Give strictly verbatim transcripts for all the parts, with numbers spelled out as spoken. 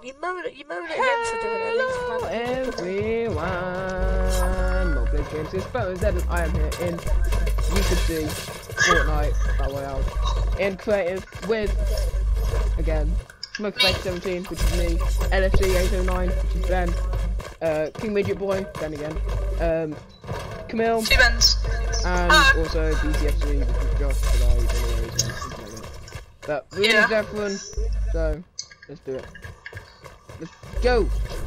You moan, you moan at him for doing it. At least, man. Everyone, Mobile Games is phones and I am here in, you could see, Fortnite, Battle Royale, in creative with, again, Smoke Spike seventeen, which is me, L F C eight oh nine, which is Ben, uh, King Midget Boy, Ben again, um, Camille, Two Bens. and Hello. also B C F C, which is Josh, but I don't know where he's at. But we Yeah. need DETHRUNS, so let's do it. Let's go!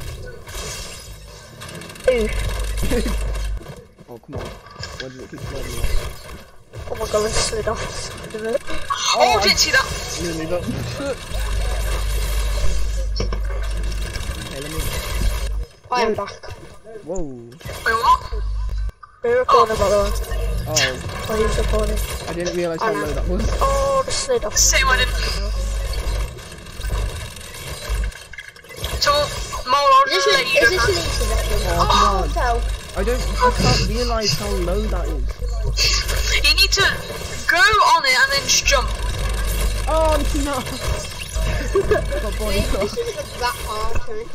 Oh, come on. Why does it keep sliding off? Oh my god, I slid off. Oh, I didn't see that. Nearly got. Hey, let me. I am back. Whoa. Wait, what? We're recording, by the way. Oh, Oh, he's recording. I didn't realise how low that was. Oh, the slid off. Same, I didn't. So, Mole, I'll Is just this, let you is do this that. an internet? Oh, Oh, come on. no. I don't. I can't realise how low that is. You need to go on it and then just jump. Oh no! I got body Wait, shot. this isn't that hard, Chris.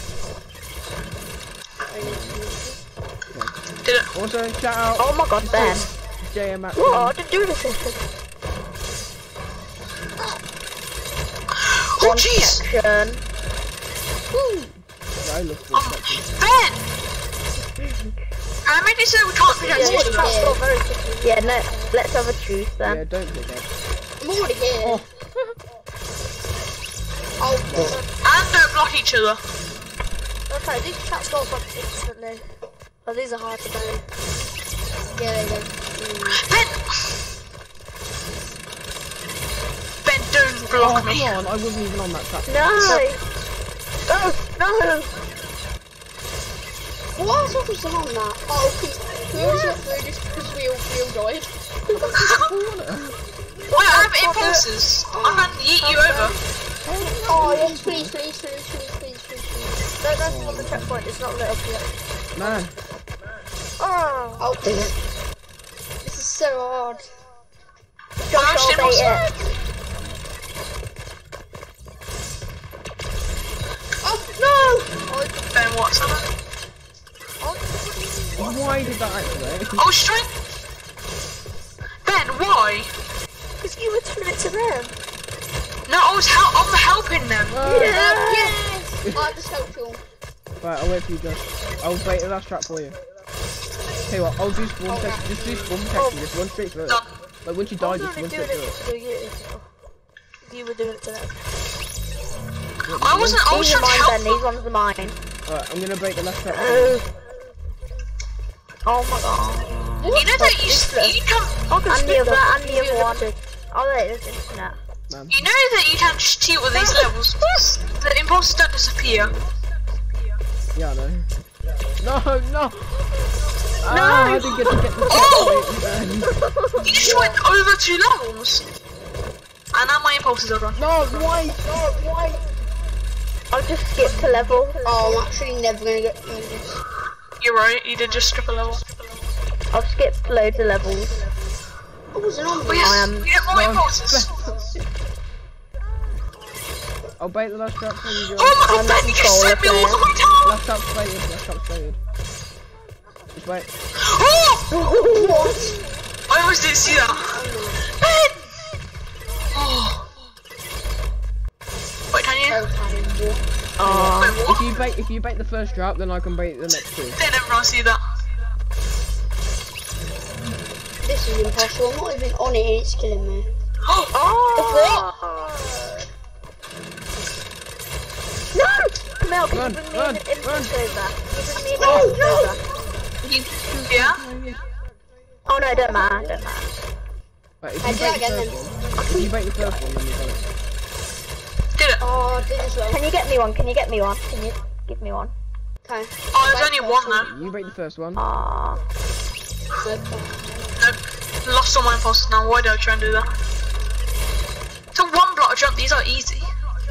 Did it? Also, shout out Oh my god, Ben. J M at What? I didn't do anything. Oh, jeez! Section. I love this Um, section. Ben! I made it so we can't Yeah, project yeah, each other. that's all very tricky. Yeah, no, let's have a truce then. Yeah, don't do that. I'm already here. Oh. Oh, And don't block each other. Okay, these cats go up instantly. Oh, these are hard to do. yeah, there you go. Ben! Ben, don't Oh, block come me. on, I wasn't even on that track. No! Oh, no! Why is everyone on that? Oh, because we always went through this because we all, we all died. Wait, I have impulses. I can yeet you over. Oh, yes, please, please, please, please, please, please, please. No, that's not the checkpoint, it's not lit up yet. Man, Oh! Oh, this is so hard. Don't How much all bait impulse? it. Oh, no! Ben, what's that? why did that activate? Oh, strength! Ben, why? Because you were doing it to them. No, I was hel- I'm helping them. Oh. Yes! I just helped you all. Right, I'll wait for you, Josh. I'll bait the last trap for you. Tell you what, I'll do spawn Okay. protection. Just do spawn protection. Just run straight through it. Done. Like once you I die, was just only run doing straight it through it. to you. You were doing it to them. I wasn't, I was These are trying to mine, help Ben. These ones are mine. Alright, I'm gonna bait the last trap. For you. Oh. Oh my god. You know that you, s- you can, And the other, and the other one. Oh, wait, there's internet. Man. you know that you can just cheat with these levels. The impulses don't disappear. Yeah, I know. No, no! Ah, I didn't get to get the Oh! man. You just went over two levels. And now my impulses are gone. No, why? No, why? I'll just skip to level. Oh, I'm actually never gonna get through this. You're right, you did just skip a level. I'll skip loads of levels. I wasn't on Oh this. yes, I am- you get more No. impulses. I'll bait the last trap for you, Josh. Oh my I'm god, not Ben, you just sent me all the controller way down. Last trap's baited, last trap's baited. Just wait. Oh! What? I almost didn't see that. Ben! Oh. Wait, can you? Oh, terrible. Oh. Wait, If what? you bait, if you bait the first trap, then I can bait the next two. Didn't everyone see that? This is impossible. I'm not even on it and it's killing me. Oh! Oh. No! Camille, can Run, you bring me run, an infant run. over? Can you bring me an Oh, infant no. over? You, yeah? Oh no, don't matter, don't matter. Right, if I you do bait again the then. first one, if you bait the first one, then you got it. Did it? Oh, I did as well. Can you get me one? Can you get me one? Can you give me one? Okay. Oh, there's only one though. You bait the first one. Ah. Okay. Nope. Lost all my impulses now. Why do I try and do that? It's a one block jump. These are easy.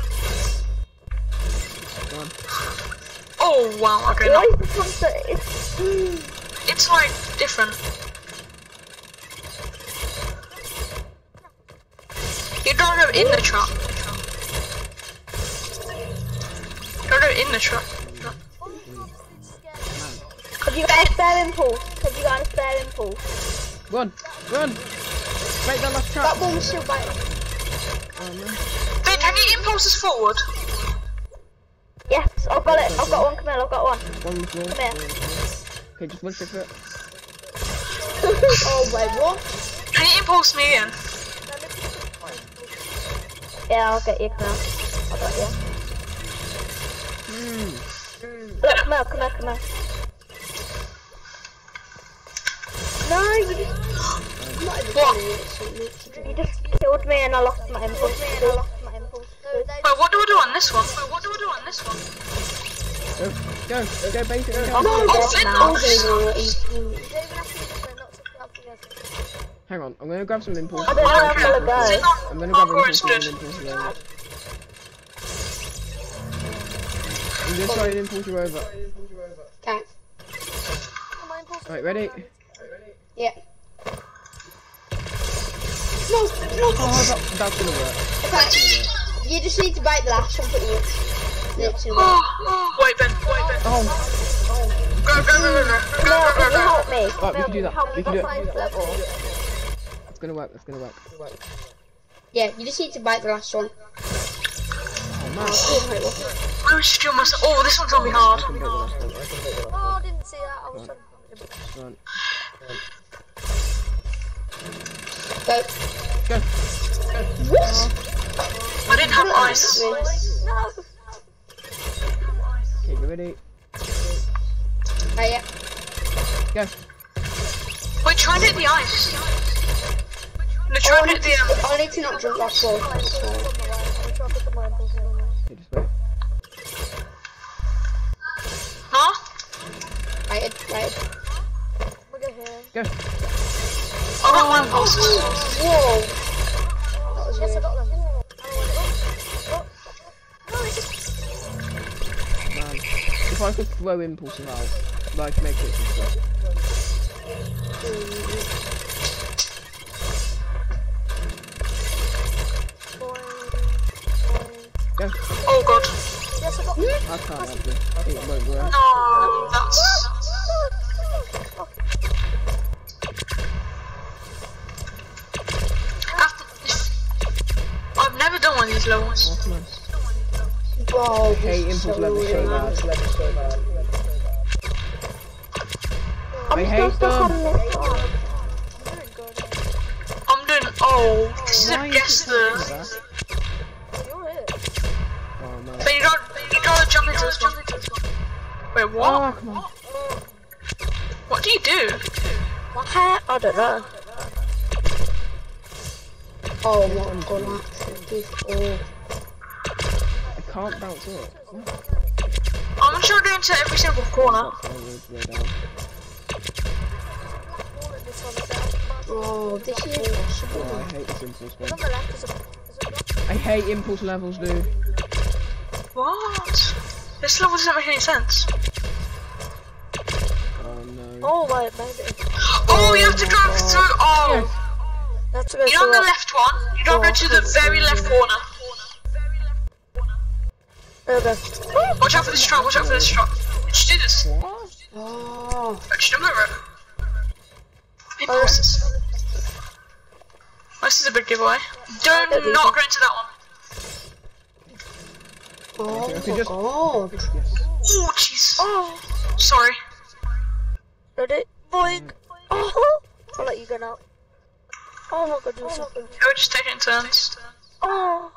Go on. Oh wow. Okay. Why No. is this one so... It's... It's like different. You don't go in the trap. go in the truck. Have you got a spare impulse? Have you got a spare impulse? Run, run! Break that last trap. That one was still biting. Oh no. Ben, have you impulses forward? Yes, I've got it. I've got one. Come here, I've got one. One on the floor. Come here. Okay, just one straight for it. Oh wait, what? Can you impulse me again? Yeah, I'll get you. Come here. I'll get you. Mm. Look, come here, come here, come here. No, you just, What? you just killed me and I lost my impulse. Me and I lost my impulse. Wait, what do I do on this one? Wait, what do I do on this one? Go, go, go, basic, go. I'm Oh, dead flint now. knocks. Hang on, I'm gonna grab some impulse. I don't know where I'm gonna go. I'm gonna grab Parkour impulse is and good. impulse you over. I'm just trying to impulse you over. Okay. Right, ready? Yeah. No, no. Oh, that, that's gonna work. Okay. You just need to bite the last one pretty much. Literally. Oh, oh. Wait, Ben, wait, Ben. Oh, Go, go, go, go, go, go, Mel, go, can you go, go. help me? Right, we can do that. Help We me can do it. find level. it's gonna work, it's gonna work. Yeah, you just need to bite the last one. Oh man. Oh, wait, what? I was still myself. Oh, this one's gonna be hard. I can break the last one. Oh, I didn't see that. I was trying Run. Go. Go. What? I didn't have ice. to. No. Okay, you ready? Oh, yeah. Go. Wait, try and hit the ice. No, try Oh, I and need hit to, the um. I need to not drink last one. I'm trying to put my impulse on. Okay, just wait. Huh? Right, right. We'll go here. Go. I got my impulses. Whoa. That was Yes, I weird. got them. I went up. Oh. No, it's just... Man. If I could throw impulses out, like make it and stuff. Go. Oh god. Yes, I got them. I can't help you. It won't work. No, that's. After, I've never done one of these levels. Oh, come on. Whoa. I hate impulse levels so bad. I hate them. I'm doing. Oh, this is Why a are you guess keep doing the. that? You're it. Oh no. But you don't. You don't jump into this one. Wait, what? Oh, come on. What do you do? What? I don't know. Oh my god. Oh. I can't bounce up. I'm not sure I'm going to every single corner. That's my way to go down. All in this one, is it? Oh, this is Oh, impossible. I hate this impulse On one. the left is a... Is a block. I hate impulse levels, dude. What? This level doesn't make any sense. Oh no. Oh, wait, maybe. Oh, you have to drive through. Oh, Let's go you know on to the what? left one. You don't go to the very left corner. There we go. Watch out for this truck. Watch out for this truck. Did you do this? What? Oh. Did you remember it? Impulses. This is a big giveaway. Don't not go into that one. Oh Okay, my just- god. Yes. Oh, jeez. Oh, Sorry. ready? Boing. Oh, I'll let you go now. Oh my god, you're so good. Yeah, we're just taking turns. Oh.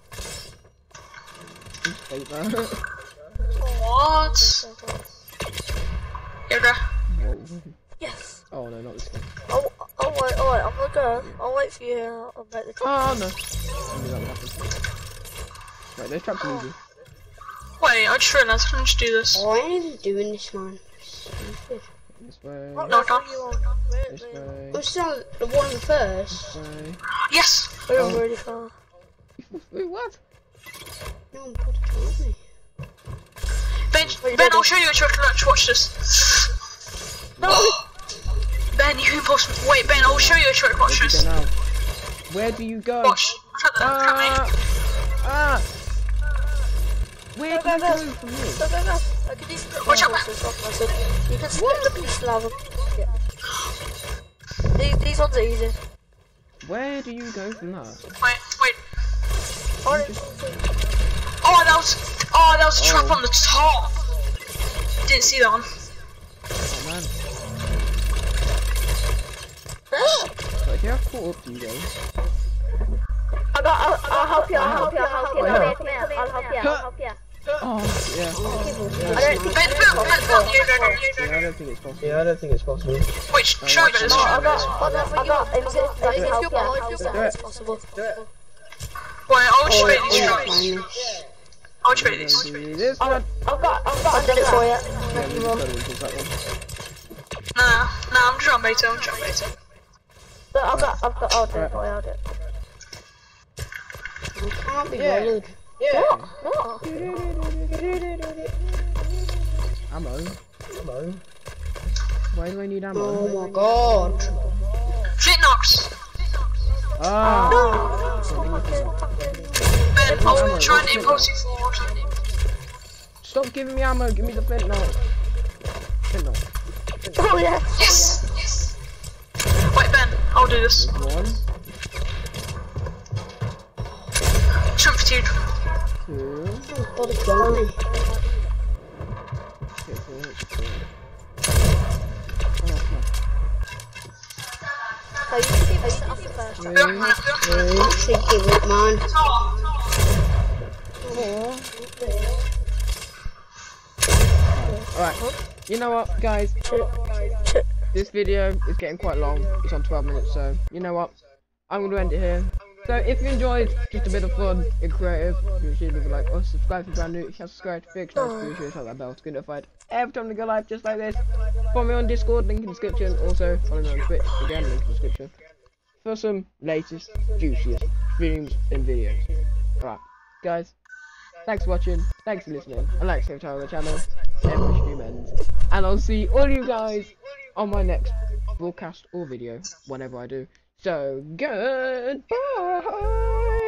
Hate that. What? Here we go. Whoa. Yes. Oh no, not this one. Oh, oh wait, oh wait, I'm gonna go. I'll wait for you here. I'll make the trap. Oh no. I knew that would happen. Right, those traps are easy. Wait, I just realised I can just do this. Oh, I ain't even doing this, man. Stupid. This way. What No, level no. are you on? Wait, This wait. way. I'm still on the one of the first. This way. Yes. We're Oh. really far. Wait, what? No one put it on me. Ben, Wait, Ben, ready? I'll show you a trick. Let's watch this. No. Ben, you impulse. Wait, Ben, I'll show you a trick. Watch Where do you this. go now? Where do you go? Watch. Trap them. Trap me. Ah! Ah! Where Go, can go, I go. go from Go, here? go, go. I can do split Watch out. horses off my son. You can split the police lava. Yeah. These, these ones are easy. Where do you go from that? Wait, wait. Orange. Oh, that was. Oh, that was a trap Oh. on the top. Didn't see that one. Oh man. Ah! So I think I've caught up to you guys. I got, I'll, I'll help you, I'll help you, I'll help you. Oh, Come yeah. here, come here, I'll help you, I'll help you. Oh, yeah. I don't think Ben, it's Ben, Ben, possible. Ben, you go, go, you Yeah, go, I go. don't think it's possible. Yeah, I don't think it's possible. Wait, sh- try this, No, try I this. got, I got, I got, if, if, if you help you, I'll Do help it. it's possible. Wait, I'll just Oh, make these yeah, tries. finally. I'll just make We're these. gonna do this one. I've got, I've got, I did it for you. Yeah, we just gotta increase that one. Nah, nah, I'm just on beta, I'm just on beta. Look, I've got, I've got, I'll do it for you, I'll do it. You can't be Yeah. bothered. What? What? Ammo? Hello. Why do I need ammo? Oh my god. Flint knocks. Ah! No! Stop fucking, Ben, I'll ammo, try and what's impulse you forward. Stop giving me ammo, give me the flint knock. Flint knock. Oh yeah! Yes, yes. Wait, Ben, I'll do this. There's one, Trumpitude. two, God, it's lonely. three, four, five. Oh, Oh, you should give us off the first no. one. Yeah, Three, man, yeah. I should give it, man. four. Alright, you know what, guys? This video is getting quite long. It's on twelve minutes, so you know what? I'm going to end it here. So if you enjoyed just a bit of fun and creative, you should leave a like or subscribe if you're brand new. If you're subscribed, big notification, hit that bell to get notified every time we go live just like this. Follow me on Discord, link in the description. Also follow me on Twitch, again link in the description. For some latest, juiciest streams and videos. Alright, guys. Thanks for watching, thanks for listening, and like subscribe to the channel. Every stream ends. And I'll see all you guys on my next broadcast or video, whenever I do. So, goodbye!